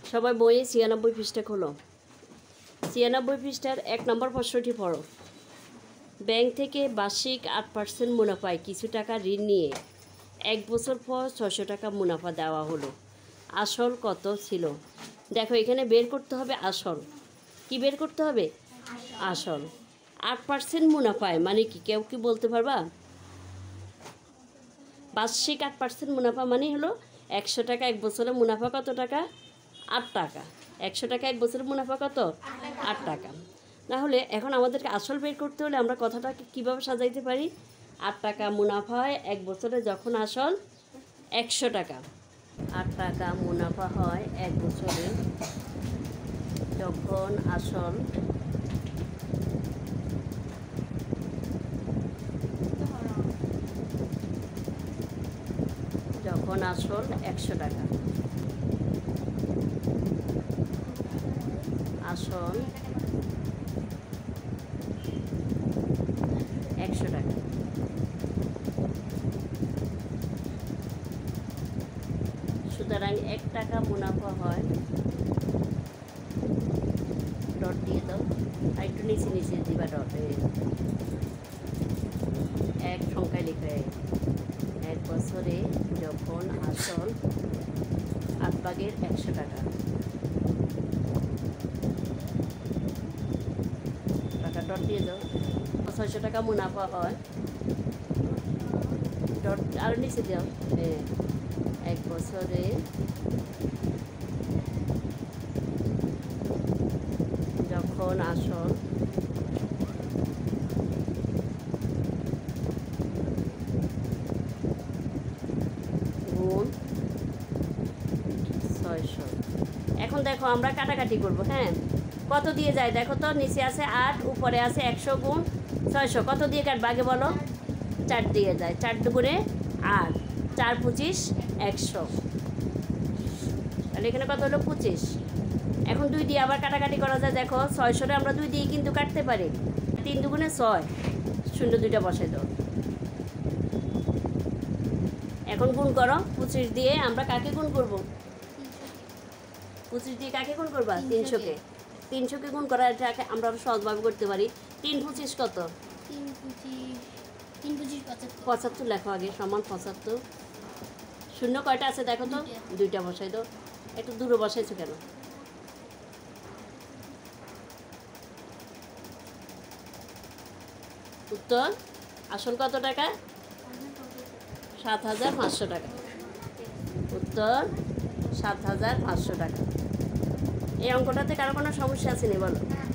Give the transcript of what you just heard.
সবাই বইয়ে ৯৬ পৃষ্ঠা খোলো। ৯৬ পৃষ্ঠার ১ নম্বর প্রশ্নটি পড়ো। ব্যাংক থেকে বার্ষিক ৮% মুনাফায় কিছু টাকা ঋণ নিয়ে ১ বছর পর ৬০০ টাকা মুনাফা দেওয়া হলো। আসল কত ছিল? দেখো এখানে বের করতে হবে আসল। কি বের করতে হবে? আসল। ৮% মুনাফায় মানে কি কেউ কি বলতে পারবা? বার্ষিক ৮% মুনাফা মানে হলো ১০০ টাকা ১ বছরে মুনাফা কত টাকা? ৮ টাকা। ১০০ টাকা ১ বছরের মুনাফা কত? ৮ টাকা। তাহলে এখন আমাদেরকে আসল বের করতে হলে আমরা কথাটাকে কীভাবে সাজাইতে পারি? ৮ টাকা মুনাফা হয় ১ বছরে, যখন আসল ১০০ টাকা। ৮ টাকা মুনাফা হয় ১ বছরে, যখন আসল ১০০ টাকা। আসল ১০০ টাকা। সুতরাং ১ টাকা মুনাফা হয়, ডট দিয়ে দাও, আর একটু নিচে নিচে দিবা ডট। ১ সংখ্যায় লিখে ১ বছরে যখন আসল ৮/১০০ টাকা। টাকা ডট দিয়ে দাও। ৬০০ টাকা মুনাফা হয়, ডট আরও নিচে দাও। ১ বছরে যখন আসল গুণ ৬০০। এখন দেখো আমরা কাটাকাটি করব। হ্যাঁ, কত দিয়ে যায় দেখো তো, নিচে আছে ৮, উপরে আছে ১০০ গুণ ৬০০। কত দিয়ে কাটবে আগে বলো? ৪ দিয়ে যায়। ৪ দুগুণে ৮, ৪ ২৫ ১০০। তাহলে এখানে কত হলো? ২৫। এখন ২ দিয়ে আবার কাটাকাটি করা যায়। দেখো ৬০০টা আমরা ২ দিয়ে কিন্তু কাটতে পারি। ৩ দুগুণে ৬, শূন্য ২টা বসাই দাও। এখন গুণ করো। ২৫ দিয়ে আমরা কাকে গুণ করব? ২৫ দিয়ে কাকে গুণ করবা? ৩০০কে। ৩০০কে গুণ করা এটাকে আমরা আরও সহজভাবে করতে পারি। ৩ ২৫ কত? ৭৫ লেখো আগে, সমান ৭৫। শূন্য কয়টা আছে দেখো তো? ২টা বসাই দাও। একটু দূরে বসাইছো কেন? উত্তর আসল কত টাকা? ৭৫০০ টাকা। উত্তর ৭৫০০ টাকা। এই অঙ্কটাতে কারো কোনো সমস্যা আছে নি বলো?